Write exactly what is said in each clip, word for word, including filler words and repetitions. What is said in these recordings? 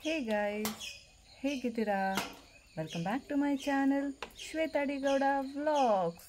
Hey guys, ಹೇಗಿದ್ದೀರಾ? Welcome back to my channel Shweta D Gowda vlogs.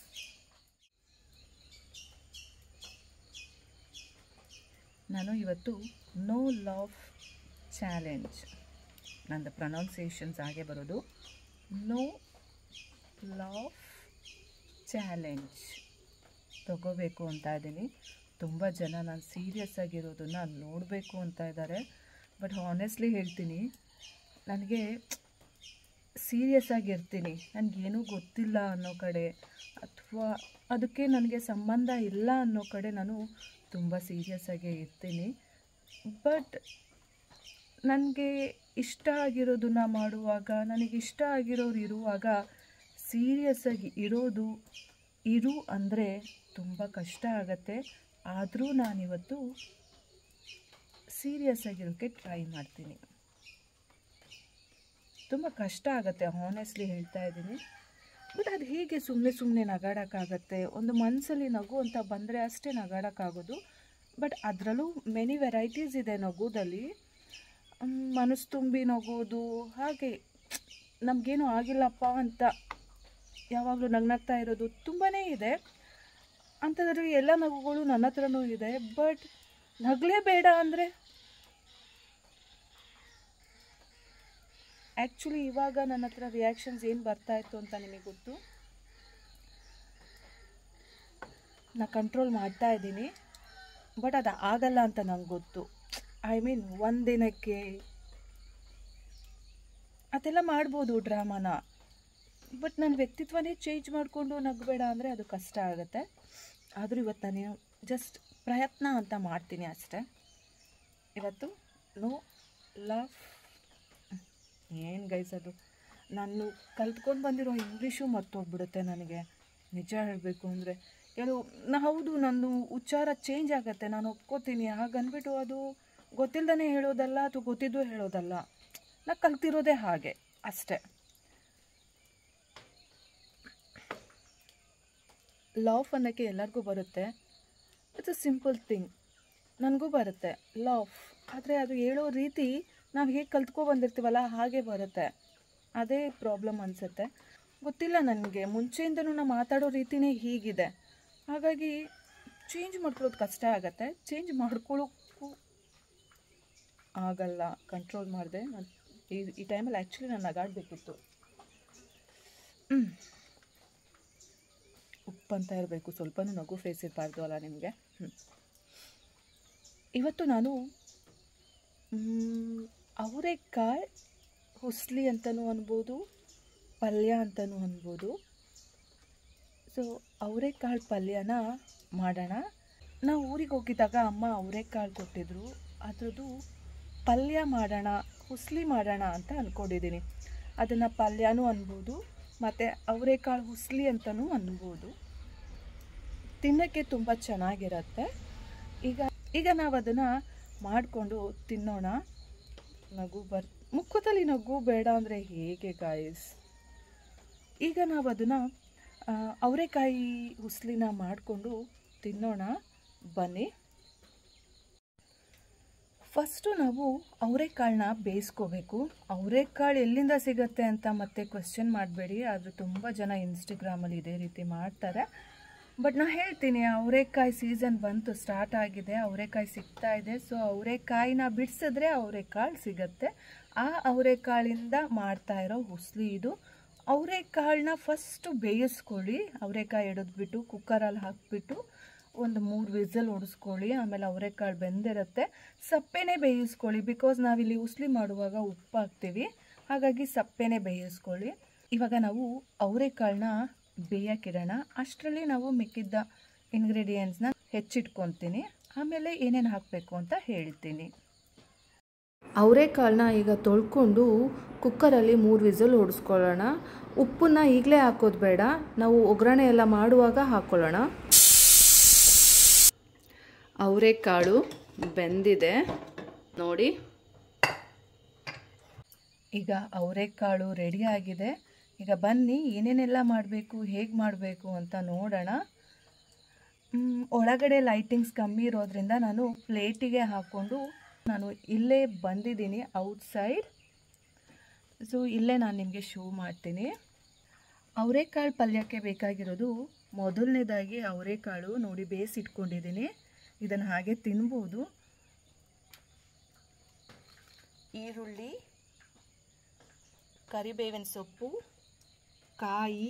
ನಾನು ಇವತ್ತು ನೋ ಲವ್ ಚಾಲೆಂಜ್, ನಂದು ಪ್ರೊನೌನ್ಸಿಯೇಷನ್ಸ್ ಹಾಗೆ ಬರೋದು, ನೋ ಲವ್ ಚಾಲೆಂಜ್ ತಗೋಬೇಕು ಅಂತ ಇದ್ದೀನಿ. ತುಂಬ ಜನ ನಾನು ಸೀರಿಯಸ್ ಆಗಿರೋದನ್ನು ನೋಡಬೇಕು ಅಂತ ಇದ್ದಾರೆ. ಬಟ್ ಹಾನೆಸ್ಟ್ಲಿ ಹೇಳ್ತೀನಿ, ನನಗೆ ಸೀರಿಯಸ್ ಆಗಿರ್ತೀನಿ, ನನಗೇನೂ ಗೊತ್ತಿಲ್ಲ ಅನ್ನೋ ಕಡೆ ಅಥವಾ ಅದಕ್ಕೆ ನನಗೆ ಸಂಬಂಧ ಇಲ್ಲ ಅನ್ನೋ ಕಡೆ ನಾನು ತುಂಬ ಸೀರಿಯಸ್ ಆಗೇ ಇರ್ತೀನಿ. ಬಟ್ ನನಗೆ ಇಷ್ಟ ಆಗಿರೋದನ್ನು ಮಾಡುವಾಗ, ನನಗಿಷ್ಟ ಆಗಿರೋರು ಇರುವಾಗ ಸೀರಿಯಸ್ ಆಗಿ ಇರೋದು ಇರು ಅಂದರೆ ತುಂಬ ಕಷ್ಟ ಆಗುತ್ತೆ. ಆದರೂ ನಾನಿವತ್ತು ಸೀರಿಯಸ್ ಆಗಿರೋಕ್ಕೆ ಟ್ರೈ ಮಾಡ್ತೀನಿ. ತುಂಬ ಕಷ್ಟ ಆಗುತ್ತೆ, ಹಾನೆಸ್ಟ್ಲಿ ಹೇಳ್ತಾ ಇದ್ದೀನಿ. ಬಟ್ ಅದು ಹೇಗೆ ಸುಮ್ಮನೆ ಸುಮ್ಮನೆ ನಗಾಡೋಕ್ಕಾಗತ್ತೆ? ಒಂದು ಮನಸ್ಸಲ್ಲಿ ನಗು ಅಂತ ಬಂದರೆ ಅಷ್ಟೇ ನಗಾಡೋಕ್ಕಾಗೋದು. ಬಟ್ ಅದರಲ್ಲೂ ಮೆನಿ ವೆರೈಟೀಸ್ ಇದೆ ನಗೋದಲ್ಲಿ. ಮನಸ್ಸು ತುಂಬಿ ನಗೋದು, ಹಾಗೆ ನಮಗೇನು ಆಗಿಲ್ಲಪ್ಪ ಅಂತ ಯಾವಾಗಲೂ ನಗ್ನಗ್ತಾ ಇರೋದು ತುಂಬಾ ಇದೆ. ಅಂಥದ್ರಲ್ಲಿ ಎಲ್ಲ ನಗುಗಳು ನನ್ನ ಹತ್ರನೂ ಇದೆ. ಬಟ್ ನಗಲೇ ಬೇಡ ಅಂದರೆ ಆ್ಯಕ್ಚುಲಿ ಇವಾಗ ನನ್ನ ಹತ್ರ ರಿಯಾಕ್ಷನ್ಸ್ ಏನು ಬರ್ತಾಯಿತ್ತು ಅಂತ ನಿಮಗೆ ಗೊತ್ತು. ನಾನು ಕಂಟ್ರೋಲ್ ಮಾಡ್ತಾ ಇದ್ದೀನಿ, ಬಟ್ ಅದು ಆಗಲ್ಲ ಅಂತ ನಂಗೆ ಗೊತ್ತು. ಐ ಮೀನ್ ಒಂದು ದಿನಕ್ಕೆ ಅದೆಲ್ಲ ಮಾಡ್ಬೋದು ಡ್ರಾಮಾನ. ಬಟ್ ನನ್ನ ವ್ಯಕ್ತಿತ್ವನೇ ಚೇಂಜ್ ಮಾಡಿಕೊಂಡು ನಗಬೇಡ ಅಂದರೆ ಅದು ಕಷ್ಟ ಆಗುತ್ತೆ. ಆದರೂ ಇವತ್ತು ನಾನು ಜಸ್ಟ್ ಪ್ರಯತ್ನ ಅಂತ ಮಾಡ್ತೀನಿ ಅಷ್ಟೆ. ಇವತ್ತು ನೋ ಲವ್. ಏನು ಗೈಸ್, ಅದು ನಾನು ಕಲ್ತ್ಕೊಂಡು ಬಂದಿರೋ ಇಂಗ್ಲೀಷು ಮರ್ತೋಗ್ಬಿಡುತ್ತೆ ನನಗೆ, ನಿಜ ಹೇಳಬೇಕು ಅಂದರೆ. ಕೆಲವು ನಾ ಹೌದು ನನ್ನ ಉಚ್ಚಾರ ಚೇಂಜ್ ಆಗುತ್ತೆ, ನಾನು ಒಪ್ಕೋತೀನಿ. ಹಾಗನ್ಬಿಟ್ಟು ಅದು ಗೊತ್ತಿಲ್ಲದೇ ಹೇಳೋದಲ್ಲ ಅಥವಾ ಗೊತ್ತಿದ್ದು ಹೇಳೋದಲ್ಲ, ನಾ ಕಲ್ತಿರೋದೇ ಹಾಗೆ ಅಷ್ಟೆ. ಲವ್ ಅನ್ನೋಕ್ಕೆ ಎಲ್ಲರಿಗೂ ಬರುತ್ತೆ, ಇಟ್ಸ್ ಅ ಸಿಂಪಲ್ ಥಿಂಗ್. ನನಗೂ ಬರುತ್ತೆ ಲವ್, ಆದರೆ ಅದು ಹೇಳೋ ರೀತಿ ನಾವು ಹೇಗೆ ಕಲ್ತ್ಕೊ ಬಂದಿರ್ತೀವಲ್ಲ ಹಾಗೆ ಬರುತ್ತೆ. ಅದೇ ಪ್ರಾಬ್ಲಮ್ ಅನಿಸುತ್ತೆ. ಗೊತ್ತಿಲ್ಲ ನನಗೆ, ಮುಂಚೆಯಿಂದನೂ ನಾವು ಮಾತಾಡೋ ರೀತಿಯೇ ಹೀಗಿದೆ. ಹಾಗಾಗಿ ಚೇಂಜ್ ಮಾಡ್ಕೊಳ್ಳೋದು ಕಷ್ಟ ಆಗುತ್ತೆ. ಚೇಂಜ್ ಮಾಡ್ಕೊಳ್ಳೋಕ್ಕೂ ಆಗಲ್ಲ, ಕಂಟ್ರೋಲ್ ಮಾಡಿದೆ. ನಾನು ಈ ಈ ಟೈಮಲ್ಲಿ ಆ್ಯಕ್ಚುಲಿ ನಾನು ನಗಾಡಬೇಕಿತ್ತು. ಹ್ಞೂ ಉಪ್ಪಂತ ಇರಬೇಕು, ಸ್ವಲ್ಪನೂ ನಗು ಫೇಸ್ ಇರಬಾರ್ದು ಅಲ್ಲ ನಿಮಗೆ. ಹ್ಞೂ ಇವತ್ತು ನಾನು ಅವರೆಕಾಳು ಹುಸ್ಲಿ ಅಂತಲೂ ಅನ್ಬೋದು, ಪಲ್ಯ ಅಂತಲೂ ಅನ್ಬೋದು. ಸೊ ಅವರೆಕಾಳು ಪಲ್ಯನ ಮಾಡೋಣ. ನಾವು ಊರಿಗೆ ಹೋಗಿದ್ದಾಗ ಅಮ್ಮ ಅವರೆಕಾಳು ಕೊಟ್ಟಿದ್ರು, ಅದ್ರದ್ದು ಪಲ್ಯ ಮಾಡೋಣ, ಹುಸ್ಲಿ ಮಾಡೋಣ ಅಂತ ಅಂದ್ಕೊಂಡಿದ್ದೀನಿ. ಅದನ್ನು ಪಲ್ಯನೂ ಅನ್ಬೋದು ಮತ್ತು ಅವರೆಕಾಳು ಹುಸ್ಲಿ ಅಂತಲೂ ಅನ್ಬೋದು. ತಿನ್ನೋಕ್ಕೆ ತುಂಬ ಚೆನ್ನಾಗಿರುತ್ತೆ. ಈಗ ಈಗ ನಾವು ಅದನ್ನು ಮಾಡಿಕೊಂಡು ತಿನ್ನೋಣ. ನಗು ಬರ್ ಮುಖದಲ್ಲಿ ನಗು ಬೇಡ ಅಂದರೆ ಹೇಗೆ ಗಾಯ್ಸ್? ಈಗ ನಾವು ಅದನ್ನು ಅವರೆಕಾಯಿ ಹುಸ್ಲಿನ ಮಾಡಿಕೊಂಡು ತಿನ್ನೋಣ ಬನ್ನಿ. ಫಸ್ಟು ನಾವು ಅವರೆಕಾಳನ್ನ ಬೇಯಿಸ್ಕೋಬೇಕು. ಅವರೆಕಾಳು ಎಲ್ಲಿಂದ ಸಿಗುತ್ತೆ ಅಂತ ಮತ್ತೆ ಕ್ವೆಶ್ಚನ್ ಮಾಡಬೇಡಿ, ಆದರೆ ತುಂಬ ಜನ ಇನ್ಸ್ಟಾಗ್ರಾಮಲ್ಲಿ ಇದೇ ರೀತಿ ಮಾಡ್ತಾರೆ. ಬಟ್ ನಾನು ಹೇಳ್ತೀನಿ, ಅವರೆಕಾಯಿ ಸೀಸನ್ ಬಂತು, ಸ್ಟಾರ್ಟ್ ಆಗಿದೆ, ಅವರೆಕಾಯಿ ಸಿಗ್ತಾ ಇದೆ. ಸೊ ಅವರೆಕಾಯಿನ ಬಿಡಿಸಿದ್ರೆ ಅವರೆಕಾಳು ಸಿಗುತ್ತೆ. ಆ ಅವರೆಕಾಳಿಂದ ಮಾಡ್ತಾ ಇರೋ ಹುಸ್ಲಿ ಇದು. ಅವರೆಕಾಳನ್ನ ಫಸ್ಟು ಬೇಯಿಸ್ಕೊಳ್ಳಿ. ಅವರೆಕಾಯಿ ಹಿಡಿದ್ಬಿಟ್ಟು ಕುಕ್ಕರಲ್ಲಿ ಹಾಕಿಬಿಟ್ಟು ಒಂದು ಮೂರು ವಿಸಲ್ ಹೊಡಿಸ್ಕೊಳ್ಳಿ. ಆಮೇಲೆ ಅವರೆಕಾಳು ಬೆಂದಿರುತ್ತೆ, ಸಪ್ಪೆನೇ ಬೇಯಿಸ್ಕೊಳ್ಳಿ. ಬಿಕಾಸ್ ನಾವಿಲ್ಲಿ ಹುಸ್ಲಿ ಮಾಡುವಾಗ ಉಪ್ಪು ಹಾಕ್ತೀವಿ, ಹಾಗಾಗಿ ಸಪ್ಪೆನೇ ಬೇಯಿಸ್ಕೊಳ್ಳಿ. ಇವಾಗ ನಾವು ಅವರೆಕಾಳನ್ನ ಬೇಯಕ್ಕಿಡೋಣ. ಅಷ್ಟರಲ್ಲಿ ನಾವು ಮಿಕ್ಕಿದ್ದ ಇಂಗ್ರೀಡಿಯೆಂಟ್ಸ್ನ ಹೆಚ್ಚಿಟ್ಕೊತೀನಿ, ಆಮೇಲೆ ಏನೇನು ಹಾಕಬೇಕು ಅಂತ ಹೇಳ್ತೀನಿ. ಅವರೆಕಾಳನ್ನ ಈಗ ತೊಳ್ಕೊಂಡು ಕುಕ್ಕರಲ್ಲಿ ಮೂರು ವಿಸಲ್ ಹೊಡಿಸ್ಕೊಳ್ಳೋಣ. ಉಪ್ಪನ್ನ ಈಗಲೇ ಹಾಕೋದು ಬೇಡ, ನಾವು ಒಗ್ಗರಣೆ ಎಲ್ಲ ಮಾಡುವಾಗ ಹಾಕ್ಕೊಳ್ಳೋಣ. ಅವರೆಕಾಳು ಬೆಂದಿದೆ ನೋಡಿ. ಈಗ ಅವರೆಕಾಳು ರೆಡಿಯಾಗಿದೆ. ಈಗ ಬನ್ನಿ ಏನೇನೆಲ್ಲ ಮಾಡಬೇಕು, ಹೇಗೆ ಮಾಡಬೇಕು ಅಂತ ನೋಡೋಣ. ಒಳಗಡೆ ಲೈಟಿಂಗ್ಸ್ ಕಮ್ಮಿ ಇರೋದ್ರಿಂದ ನಾನು ಪ್ಲೇಟಿಗೆ ಹಾಕ್ಕೊಂಡು ನಾನು ಇಲ್ಲೇ ಬಂದಿದ್ದೀನಿ ಔಟ್ಸೈಡ್. ಸೊ ಇಲ್ಲೇ ನಾನು ನಿಮಗೆ ಶೋ ಮಾಡ್ತೀನಿ. ಅವರೆಕಾಳು ಪಲ್ಯಕ್ಕೆ ಬೇಕಾಗಿರೋದು ಮೊದಲನೇದಾಗಿ ಅವರೆಕಾಳು ನೋಡಿ ಬೇಯಿಸಿಟ್ಕೊಂಡಿದ್ದೀನಿ. ಇದನ್ನು ಹಾಗೆ ತಿನ್ಬೋದು. ಈರುಳ್ಳಿ, ಕರಿಬೇವಿನ ಸೊಪ್ಪು, ಕಾಯಿ,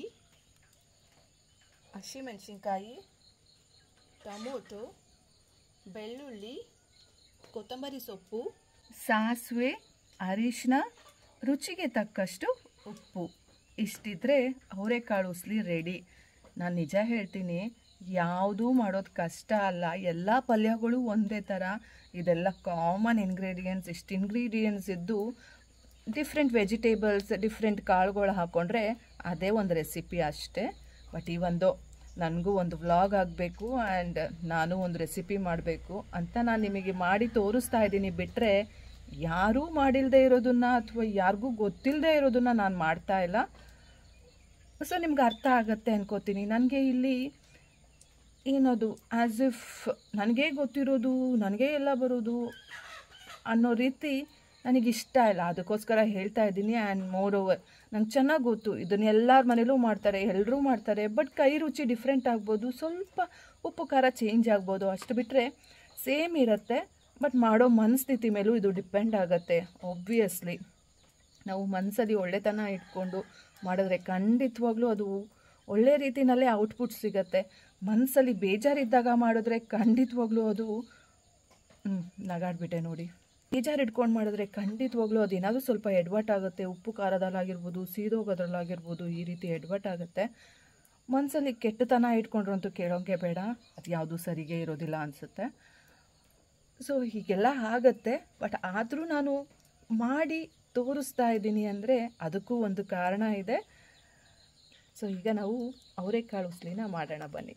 ಹಸಿಮೆಣಸಿನ್ಕಾಯಿ, ಟೊಮೊಟೊ, ಬೆಳ್ಳುಳ್ಳಿ, ಕೊತ್ತಂಬರಿ ಸೊಪ್ಪು, ಸಾಸಿವೆ, ಅರಿಶಿನ, ರುಚಿಗೆ ತಕ್ಕಷ್ಟು ಉಪ್ಪು. ಇಷ್ಟಿದ್ರೆ ಅವರೆಕಾಳು ಉಸ್ಲಿ ರೆಡಿ. ನಾನು ನಿಜ ಹೇಳ್ತೀನಿ, ಯಾವುದೂ ಮಾಡೋದು ಕಷ್ಟ ಅಲ್ಲ. ಎಲ್ಲ ಪಲ್ಯಗಳು ಒಂದೇ ಥರ. ಇದೆಲ್ಲ ಕಾಮನ್ ಇಂಗ್ರೀಡಿಯೆಂಟ್ಸ್. ಇಷ್ಟು ಇಂಗ್ರೀಡಿಯೆಂಟ್ಸ್ ಇದ್ದು ಡಿಫ್ರೆಂಟ್ ವೆಜಿಟೇಬಲ್ಸ್, ಡಿಫ್ರೆಂಟ್ ಕಾಳುಗಳು ಹಾಕ್ಕೊಂಡ್ರೆ ಅದೇ ಒಂದು ರೆಸಿಪಿ ಅಷ್ಟೇ. ಬಟ್ ಈ ಒಂದು ನನಗೂ ಒಂದು ವ್ಲಾಗ್ ಆಗಬೇಕು ಆ್ಯಂಡ್ ನಾನು ಒಂದು ರೆಸಿಪಿ ಮಾಡಬೇಕು ಅಂತ ನಾನು ನಿಮಗೆ ಮಾಡಿ ತೋರಿಸ್ತಾ ಇದ್ದೀನಿ. ಬಿಟ್ಟರೆ ಯಾರೂ ಮಾಡಿಲ್ಲದೆ ಇರೋದನ್ನು ಅಥವಾ ಯಾರಿಗೂ ಗೊತ್ತಿಲ್ಲದೆ ಇರೋದನ್ನು ನಾನು ಮಾಡ್ತಾ ಇಲ್ಲ. ಸೊ ನಿಮ್ಗೆ ಅರ್ಥ ಆಗುತ್ತೆ ಅನ್ಕೋತೀನಿ. ನನಗೆ ಇಲ್ಲಿ ಏನದು ಆ್ಯಸ್ ಇಫ್ ನನಗೇ ಗೊತ್ತಿರೋದು, ನನಗೇ ಎಲ್ಲ ಬರೋದು ಅನ್ನೋ ರೀತಿ ನನಗಿಷ್ಟ ಇಲ್ಲ. ಅದಕ್ಕೋಸ್ಕರ ಹೇಳ್ತಾ ಇದ್ದೀನಿ. ಆ್ಯಂಡ್ ಮೋರ್ ಓವರ್ ನಂಗೆ ಚೆನ್ನಾಗಿ ಗೊತ್ತು ಇದನ್ನು ಎಲ್ಲರ ಮನೇಲೂ ಮಾಡ್ತಾರೆ, ಎಲ್ಲರೂ ಮಾಡ್ತಾರೆ. ಬಟ್ ಕೈ ರುಚಿ ಡಿಫ್ರೆಂಟ್ ಆಗ್ಬೋದು, ಸ್ವಲ್ಪ ಉಪ್ಪು ಖಾರ ಚೇಂಜ್ ಆಗ್ಬೋದು. ಅಷ್ಟು ಬಿಟ್ಟರೆ ಸೇಮ್ ಇರುತ್ತೆ. ಬಟ್ ಮಾಡೋ ಮನಸ್ಥಿತಿ ಮೇಲೂ ಇದು ಡಿಪೆಂಡ್ ಆಗುತ್ತೆ. ಆಬ್ವಿಯಸ್ಲಿ ನಾವು ಮನಸ್ಸಲ್ಲಿ ಒಳ್ಳೆತನ ಇಟ್ಕೊಂಡು ಮಾಡಿದ್ರೆ ಖಂಡಿತವಾಗ್ಲೂ ಅದು ಒಳ್ಳೆ ರೀತಿಯಲ್ಲೇ ಔಟ್ಪುಟ್ ಸಿಗುತ್ತೆ. ಮನಸ್ಸಲ್ಲಿ ಬೇಜಾರಿದ್ದಾಗ ಮಾಡಿದ್ರೆ ಖಂಡಿತವಾಗ್ಲೂ ಅದು ನಗಾಡ್ಬಿಟ್ಟೆ ನೋಡಿ. ಬೇಜಾರು ಇಟ್ಕೊಂಡು ಮಾಡಿದ್ರೆ ಖಂಡಿತವಾಗ್ಲೂ ಅದು ಏನಾದರೂ ಸ್ವಲ್ಪ ಎಡ್ವಟ್ಟಾಗುತ್ತೆ. ಉಪ್ಪು ಖಾರದಲ್ಲಾಗಿರ್ಬೋದು, ಸೀದೋಗೋದ್ರಲ್ಲಾಗಿರ್ಬೋದು, ಈ ರೀತಿ ಎಡ್ವಟ್ಟಾಗುತ್ತೆ. ಮನಸ್ಸಲ್ಲಿ ಕೆಟ್ಟತನ ಇಟ್ಕೊಂಡ್ರಂತೂ ಕೇಳೋಂಗೆ ಬೇಡ. ಅದು ಯಾವುದೂ ಸರಿಗೆ ಇರೋದಿಲ್ಲ ಅನಿಸುತ್ತೆ. ಸೊ ಹೀಗೆಲ್ಲ ಆಗುತ್ತೆ. ಬಟ್ ಆದರೂ ನಾನು ಮಾಡಿ ತೋರಿಸ್ತಾ ಇದ್ದೀನಿ ಅಂದರೆ ಅದಕ್ಕೂ ಒಂದು ಕಾರಣ ಇದೆ. ಸೊ ಈಗ ನಾವು ಅವರೆಕಾಳು ಉಸ್ಲಿನ ಮಾಡೋಣ ಬನ್ನಿ.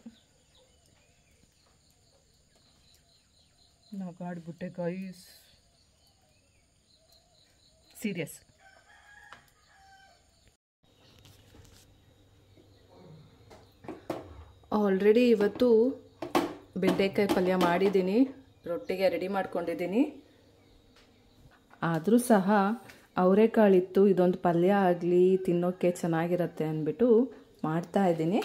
ನಗಾಡ್ಬಿಟ್ಟೆ ಗೈಸ್, ಸೀರಿಯಸ್. ಆಲ್ರೆಡಿ ಇವತ್ತು ಬೆಂಡೆಕಾಯಿ ಪಲ್ಯ ಮಾಡಿದ್ದೀನಿ, ರೊಟ್ಟಿಗೆ ರೆಡಿ ಮಾಡ್ಕೊಂಡಿದ್ದೀನಿ. ಆದರೂ ಸಹ ಅವರೆಕಾಳಿತ್ತು, ಇದೊಂದು ಪಲ್ಯ ಆಗಲಿ ತಿನ್ನೋಕ್ಕೆ ಚೆನ್ನಾಗಿರುತ್ತೆ ಅಂದ್ಬಿಟ್ಟು ಮಾಡ್ತಾಯಿದ್ದೀನಿ.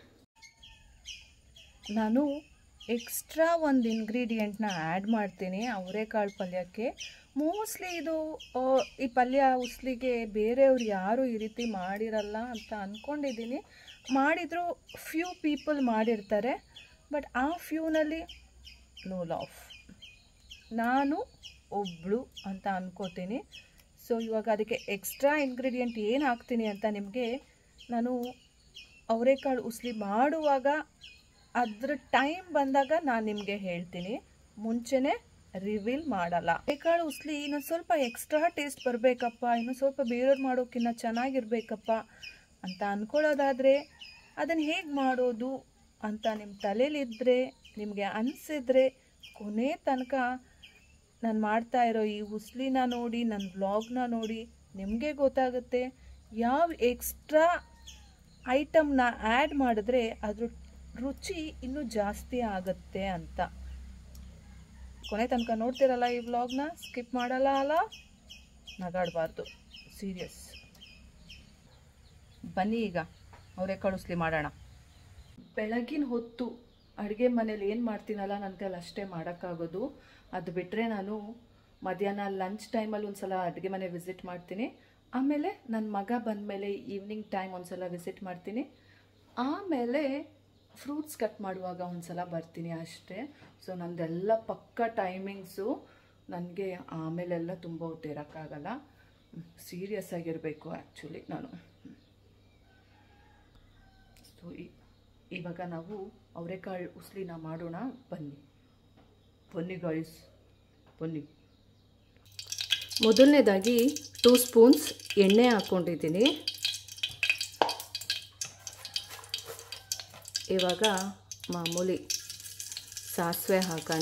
ನಾನು ಎಕ್ಸ್ಟ್ರಾ ಒಂದು ಇಂಗ್ರೀಡಿಯೆಂಟ್ನ ಆ್ಯಡ್ ಮಾಡ್ತೀನಿ ಅವರೆಕಾಳು ಪಲ್ಯಕ್ಕೆ. ಮೋಸ್ಟ್ಲಿ ಇದು ಈ ಪಲ್ಯ ಉಸ್ಲಿಗೆ ಬೇರೆಯವ್ರು ಯಾರೂ ಈ ರೀತಿ ಮಾಡಿರಲ್ಲ ಅಂತ ಅಂದ್ಕೊಂಡಿದ್ದೀನಿ. ಮಾಡಿದರೂ ಫ್ಯೂ ಪೀಪಲ್ ಮಾಡಿರ್ತಾರೆ. ಬಟ್ ಆ ಫ್ಯೂನಲ್ಲಿ ನೋ ಲಾಫ್ ನಾನು ಒಬ್ಬಳು ಅಂತ ಅಂದ್ಕೋತೀನಿ. ಸೊ ಇವಾಗ ಅದಕ್ಕೆ ಎಕ್ಸ್ಟ್ರಾ ಇಂಗ್ರೀಡಿಯೆಂಟ್ ಏನು ಹಾಕ್ತೀನಿ ಅಂತ ನಿಮಗೆ ನಾನು ಅವರೆಕಾಳು ಉಸ್ಲಿ ಮಾಡುವಾಗ ಅದ್ರ ಟೈಮ್ ಬಂದಾಗ ನಾನು ನಿಮಗೆ ಹೇಳ್ತೀನಿ. ಮುಂಚೆನೇ ರಿವೀಲ್ ಮಾಡಲ್ಲ. ಅವರೆಕಾಳು ಉಸ್ಲಿ ಇನ್ನೊಂದು ಸ್ವಲ್ಪ ಎಕ್ಸ್ಟ್ರಾ ಟೇಸ್ಟ್ ಬರಬೇಕಪ್ಪ, ಇನ್ನೂ ಸ್ವಲ್ಪ ಬೇರೆಯವ್ರು ಮಾಡೋಕ್ಕಿಂತ ಚೆನ್ನಾಗಿರ್ಬೇಕಪ್ಪ ಅಂತ ಅಂದ್ಕೊಳ್ಳೋದಾದರೆ ಅದನ್ನು ಹೇಗೆ ಮಾಡೋದು ಅಂತ ನಿಮ್ಮ ತಲೆಯಲ್ಲಿದ್ದರೆ, ನಿಮಗೆ ಅನಿಸಿದ್ರೆ ಕೊನೆ ತನಕ ನಾನು ಮಾಡ್ತಾ ಇರೋ ಈ ಉಸ್ಲಿನ ನೋಡಿ, ನನ್ನ ವ್ಲಾಗ್ನ ನೋಡಿ ನಿಮಗೆ ಗೊತ್ತಾಗುತ್ತೆ ಯಾವ ಎಕ್ಸ್ಟ್ರಾ ಐಟಮ್ನ ಆ್ಯಡ್ ಮಾಡಿದ್ರೆ ಅದ್ರ ರುಚಿ ಇನ್ನೂ ಜಾಸ್ತಿ ಆಗುತ್ತೆ ಅಂತ. ಕೊನೆ ತನಕ ನೋಡ್ತಿರಲ್ಲ ಈ ವ್ಲಾಗ್ನ, ಸ್ಕಿಪ್ ಮಾಡಲ್ಲ ಅಲ್ಲ, ನಗಾಡಬಾರ್ದು, ಸೀರಿಯಸ್. ಬನ್ನಿ ಈಗ ಅವರೆಕಾಳು ಉಸ್ಲಿ ಮಾಡೋಣ. ಬೆಳಗಿನ ಹೊತ್ತು ಅಡುಗೆ ಮನೇಲಿ ಏನು ಮಾಡ್ತೀನಲ್ಲ ನನ್ನ ಕೈಲಿ ಅಷ್ಟೇ ಮಾಡೋಕ್ಕಾಗೋದು. ಅದು ಬಿಟ್ಟರೆ ನಾನು ಮಧ್ಯಾಹ್ನ ಲಂಚ್ ಟೈಮಲ್ಲಿ ಒಂದು ಸಲ ಅಡುಗೆ ಮನೆ ವಿಸಿಟ್ ಮಾಡ್ತೀನಿ. ಆಮೇಲೆ ನನ್ನ ಮಗ ಬಂದಮೇಲೆ ಈವ್ನಿಂಗ್ ಟೈಮ್ ಒಂದು ಸಲ ವಿಸಿಟ್ ಮಾಡ್ತೀನಿ. ಆಮೇಲೆ ಫ್ರೂಟ್ಸ್ ಕಟ್ ಮಾಡುವಾಗ ಒಂದು ಸಲ ಬರ್ತೀನಿ ಅಷ್ಟೇ. ಸೊ ನಂದೆಲ್ಲ ಪಕ್ಕ ಟೈಮಿಂಗ್ಸು. ನನಗೆ ಆಮೇಲೆಲ್ಲ ತುಂಬ ಹೊತ್ತು ಇರೋಕ್ಕಾಗಲ್ಲ. ಸೀರಿಯಸ್ ಆಗಿರಬೇಕು ಆ್ಯಕ್ಚುಲಿ ನಾನು. ಸೊ ಇವಾಗ ನಾವು ಅವರೆಕಾಳು ಉಸ್ಲಿನ ಮಾಡೋಣ ಬನ್ನಿ. ಬನ್ನಿ ಗಾಯ್ಸ್, ಬನ್ನಿ. ಮೊದಲನೇದಾಗಿ ಟೂ ಸ್ಪೂನ್ಸ್ ಎಣ್ಣೆ ಹಾಕ್ಕೊಂಡಿದ್ದೀನಿ. ಇವಾಗ ಮಾಮೂಲಿ ಸಾಸಿವೆ ಹಾಕೋಣ.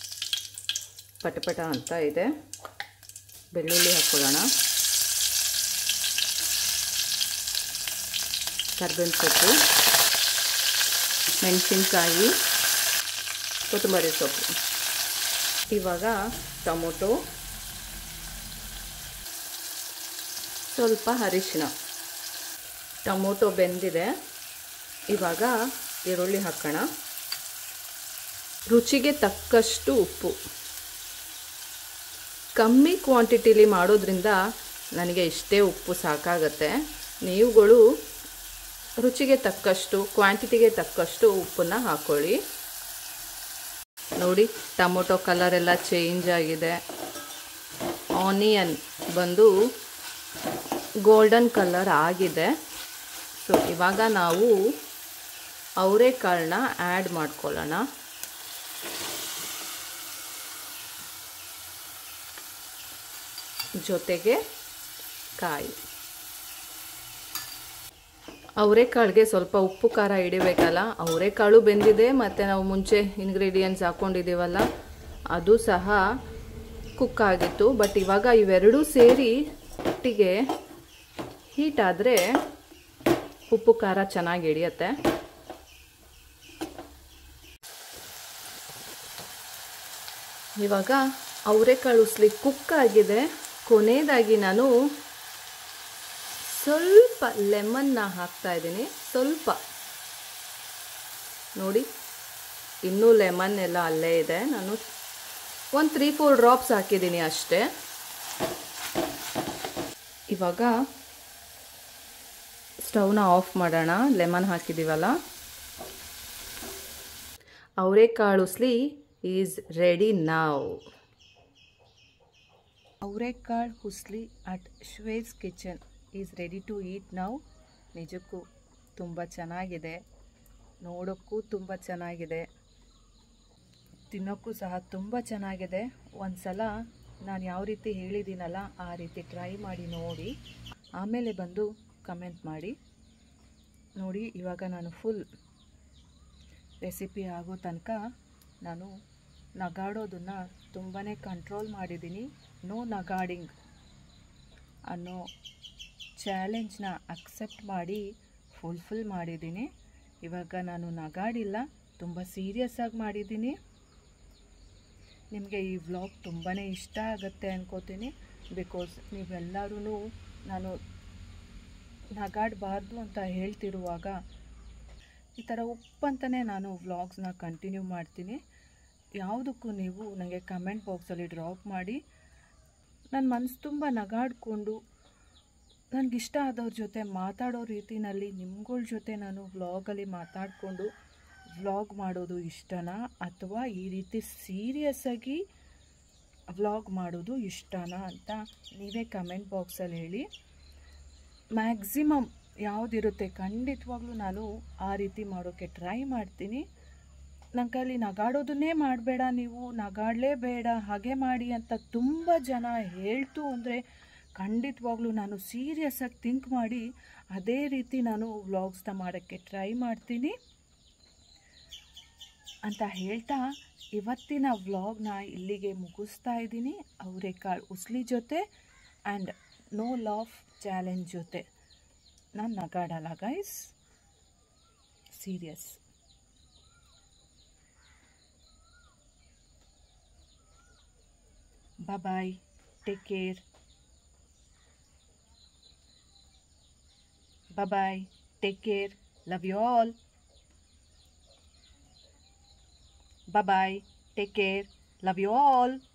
ಪಟಪಟ ಅಂತ ಇದೆ. ಬೆಳ್ಳುಳ್ಳಿ ಹಾಕ್ಕೊಳ್ಳೋಣ. ಕರ್ಬೇವಿನ ಸೊಪ್ಪು, ಮೆಣಸಿನ್ಕಾಯಿ, ಕೊತ್ತಂಬರಿ ಸೊಪ್ಪು. ಇವಾಗ ಟೊಮೊಟೊ, ಸ್ವಲ್ಪ ಅರಿಶಿನ. ಟೊಮೊಟೊ ಬೆಂದಿದೆ, ಇವಾಗ ಈರುಳ್ಳಿ ಹಾಕೋಣ. ರುಚಿಗೆ ತಕ್ಕಷ್ಟು ಉಪ್ಪು. ಕಮ್ಮಿ ಕ್ವಾಂಟಿಟಿಲಿ ಮಾಡೋದ್ರಿಂದ ನನಗೆ ಇಷ್ಟೇ ಉಪ್ಪು ಸಾಕಾಗತ್ತೆ. ನೀವುಗಳು ರುಚಿಗೆ ತಕ್ಕಷ್ಟು, ಕ್ವಾಂಟಿಟಿಗೆ ತಕ್ಕಷ್ಟು ಉಪ್ಪನ್ನು ಹಾಕ್ಕೊಳ್ಳಿ. ನೋಡಿ, ಟೊಮೊಟೊ ಕಲರ್ ಎಲ್ಲ ಚೇಂಜ್ ಆಗಿದೆ. ಆನಿಯನ್ ಬಂದು ಗೋಲ್ಡನ್ ಕಲರ್ ಆಗಿದೆ. ಸೊ ಇವಾಗ ನಾವು ಅವರೆಕಾಳನ್ನ ಆ್ಯಡ್ ಮಾಡ್ಕೊಳ್ಳೋಣ. ಜೊತೆಗೆ ಕಾಯಿ. ಅವರೆಕಾಳಿಗೆ ಸ್ವಲ್ಪ ಉಪ್ಪು ಖಾರ ಹಿಡಿಬೇಕಲ್ಲ. ಅವರೆಕಾಳು ಬೆಂದಿದೆ, ಮತ್ತು ನಾವು ಮುಂಚೆ ಇಂಗ್ರೀಡಿಯೆಂಟ್ಸ್ ಹಾಕ್ಕೊಂಡಿದ್ದೀವಲ್ಲ ಅದು ಸಹ ಕುಕ್ ಆಗಿತ್ತು. ಬಟ್ ಇವಾಗ ಇವೆರಡೂ ಸೇರಿ ಒಟ್ಟಿಗೆ ಹೀಟ್ ಆದರೆ ಉಪ್ಪು ಖಾರ ಚೆನ್ನಾಗಿ ಹಿಡಿಯುತ್ತೆ. ಇವಾಗ ಅವರೆಕಾಳು ಉಸ್ಲಿ ಕುಕ್ ಆಗಿದೆ. ಕೊನೆಯದಾಗಿ ನಾನು ಸ್ವಲ್ಪ ಲೆಮನ್ನ ಹಾಕ್ತಾ ಇದ್ದೀನಿ. ಸ್ವಲ್ಪ ನೋಡಿ, ಇನ್ನೂ ಲೆಮನ್ ಎಲ್ಲ ಅಲ್ಲೇ ಇದೆ. ನಾನು ಒಂದು ತ್ರೀ ಫೋರ್ ಡ್ರಾಪ್ಸ್ ಹಾಕಿದ್ದೀನಿ ಅಷ್ಟೇ. ಇವಾಗ ಸ್ಟವ್ನ ಆಫ್ ಮಾಡೋಣ. ಲೆಮನ್ ಹಾಕಿದ್ದೀವಲ್ಲ. ಅವರೆಕಾಳು ಉಸ್ಲಿ ಈಸ್ ರೆಡಿ ನಾವ್. ಅವರೆಕಾಳು ಹುಸ್ಲಿ at Shwe's kitchen is ready to eat ನಾವು. ನಿಜಕ್ಕೂ ತುಂಬ ಚೆನ್ನಾಗಿದೆ, ನೋಡೋಕ್ಕೂ ತುಂಬ ಚೆನ್ನಾಗಿದೆ, ತಿನ್ನೋಕ್ಕೂ ಸಹ ತುಂಬ ಚೆನ್ನಾಗಿದೆ. ಒಂದು ಸಲ ನಾನು ಯಾವ ರೀತಿ ಹೇಳಿದ್ದೀನಲ್ಲ ಆ ರೀತಿ ಟ್ರೈ ಮಾಡಿ ನೋಡಿ, ಆಮೇಲೆ ಬಂದು ಕಮೆಂಟ್ ಮಾಡಿ. ನೋಡಿ, ಇವಾಗ ನಾನು ಫುಲ್ ರೆಸಿಪಿ ಆಗೋ ತನಕ ನಾನು ನಗಾಡೋದನ್ನು ತುಂಬಾ ಕಂಟ್ರೋಲ್ ಮಾಡಿದ್ದೀನಿ. ನೋ ನಗಾಡಿಂಗ್ ಅನ್ನೋ ಚಾಲೆಂಜ್ನ ಅಕ್ಸೆಪ್ಟ್ ಮಾಡಿ ಫುಲ್ಫಿಲ್ ಮಾಡಿದ್ದೀನಿ. ಇವಾಗ ನಾನು ನಗಾಡಿಲ್ಲ, ತುಂಬ ಸೀರಿಯಸ್ ಆಗಿ ಮಾಡಿದ್ದೀನಿ. ನಿಮಗೆ ಈ ವ್ಲಾಗ್ ತುಂಬಾ ಇಷ್ಟ ಆಗುತ್ತೆ ಅನ್ಕೋತೀನಿ. ಬಿಕಾಸ್ ನೀವೆಲ್ಲರೂ ನಾನು ನಗಾಡಬಾರ್ದು ಅಂತ ಹೇಳ್ತಿರುವಾಗ ಈ ಥರ ಉಪ್ಪಂತಲೇ ನಾನು ವ್ಲಾಗ್ಸ್ನ ಕಂಟಿನ್ಯೂ ಮಾಡ್ತೀನಿ. ಯಾವುದಕ್ಕೂ ನೀವು ನನಗೆ ಕಮೆಂಟ್ ಬಾಕ್ಸಲ್ಲಿ ಡ್ರಾಪ್ ಮಾಡಿ. ನನ್ನ ಮನಸ್ಸು ತುಂಬ ನಗಾಡಿಕೊಂಡು ನನಗಿಷ್ಟ ಆದವ್ರ ಜೊತೆ ಮಾತಾಡೋ ರೀತಿಯಲ್ಲಿ ನಿಮ್ಗಳ ಜೊತೆ ನಾನು ವ್ಲಾಗಲ್ಲಿ ಮಾತಾಡಿಕೊಂಡು ವ್ಲಾಗ್ ಮಾಡೋದು ಇಷ್ಟನಾ, ಅಥವಾ ಈ ರೀತಿ ಸೀರಿಯಸ್ಸಾಗಿ ವ್ಲಾಗ್ ಮಾಡೋದು ಇಷ್ಟನಾ ಅಂತ ನೀವೇ ಕಮೆಂಟ್ ಬಾಕ್ಸಲ್ಲಿ ಹೇಳಿ. ಮ್ಯಾಕ್ಸಿಮಮ್ ಯಾವುದಿರುತ್ತೆ ಖಂಡಿತವಾಗ್ಲೂ ನಾನು ಆ ರೀತಿ ಮಾಡೋಕ್ಕೆ ಟ್ರೈ ಮಾಡ್ತೀನಿ. ನನ್ನ ಕೈಲಿ ನಗಾಡೋದನ್ನೇ ಮಾಡಬೇಡ, ನೀವು ನಗಾಡಲೇಬೇಡ, ಹಾಗೆ ಮಾಡಿ ಅಂತ ತುಂಬ ಜನ ಹೇಳ್ತು ಅಂದರೆ ಖಂಡಿತವಾಗ್ಲೂ ನಾನು ಸೀರಿಯಸ್ಸಾಗಿ ಥಿಂಕ್ ಮಾಡಿ ಅದೇ ರೀತಿ ನಾನು ವ್ಲಾಗ್ಸ್ನ ಮಾಡೋಕ್ಕೆ ಟ್ರೈ ಮಾಡ್ತೀನಿ ಅಂತ ಹೇಳ್ತಾ ಇವತ್ತಿನ ವ್ಲಾಗ್ನ ಇಲ್ಲಿಗೆ ಮುಗಿಸ್ತಾ ಇದ್ದೀನಿ. ಅವರೆಕಾಳು ಉಸ್ಲಿ ಜೊತೆ ಆ್ಯಂಡ್ ನೋ ಲಾಫ್ ಚಾಲೆಂಜ್ ಜೊತೆ. ನಾನು ನಗಾಡಲ್ಲ guys, serious. Bye bye. Take care. Bye bye. Take care. Love you all. Bye bye. Take care. Love you all.